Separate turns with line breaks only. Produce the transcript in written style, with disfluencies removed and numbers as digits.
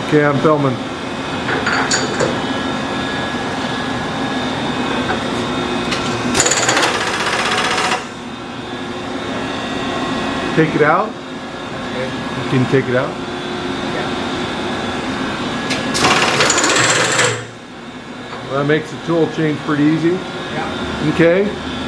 Okay, I'm filming. Take it out.
Okay.
You can take it out.
Yeah.
Well, that makes the tool change pretty easy.
Yeah.
Okay.